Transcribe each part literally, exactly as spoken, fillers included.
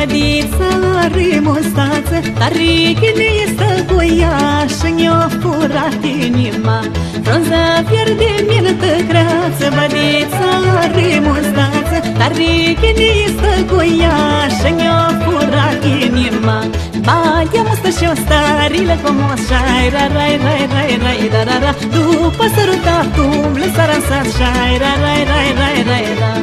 Bădița are mustață, tare ghinistă cu ea și ne-a furat inima. Frunza pierde mintă creață, bădița are mustață, tare ghinistă cu ea și ne-a furat inima. Baia mustă și-o starile frumos, șai, ra, rai, rai, rai, rai, ra, ra, ra. După sărutatul, le s-a ransat, șai, ra, rai, rai, rai, rai, ra.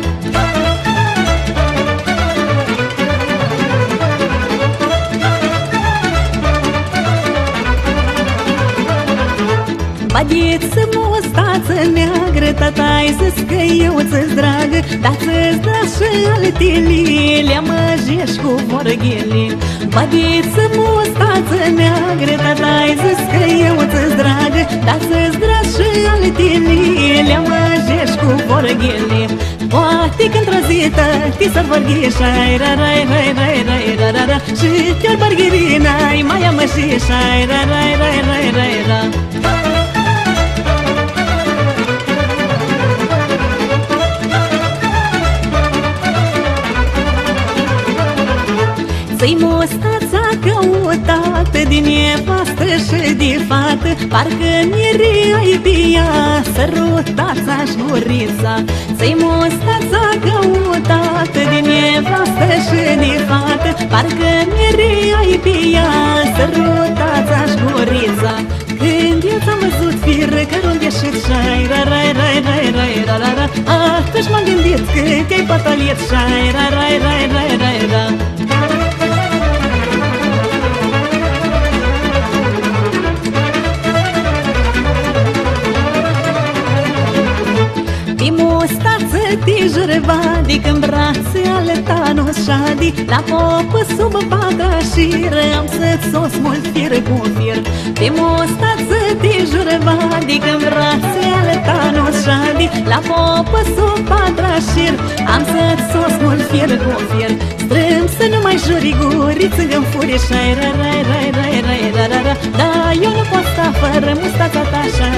Bădiță mustață neagră, tata-i zis că eu ți-s dragă, dar ți-s da și altele, le măjești cu vorghele. Bădiță mustață neagră, tata-i zis că eu ți-s dragă, dar ți-s da și altele, le măjești cu vorghele. Poate că într-o zi tăti s-ar vorghi, șai, ra, rai, rai, rai, rai, ra, ra, ra. Și te-or bărghirina-i mai amăși, șai, ra, rai, rai, rai, rai, ra. Ți-i mustața căutată din nevastă și de fată, parcă mireai pe ea, sărutața-și gurița. Ți-i mustața căutată din nevastă și de fată, parcă mireai pe ea, sărutața-și gurița. Când eu ți-am văzut firă cărul ieșit, șai, ra, rai, rai, rai, rai, ra, ra, ra, atunci m-am gândit că te-ai pătălit, șai, ra, rai, rai, rai, rai, ra. Te jurva de când brațe ale tanu șadi, la popă sub patra șiră, am să-ți sos mult fir cu fir. Pe mustață te jurva de când brațe ale tanu șadi, la popă sub patra șir, am să-ți sos mult fir cu fir. Strâmb să nu mai juri guriță în furie, șai, ra, rai, rai, rai, rai, ra, ra, ra. Da, eu nu pot sta fără mustața ta, șai.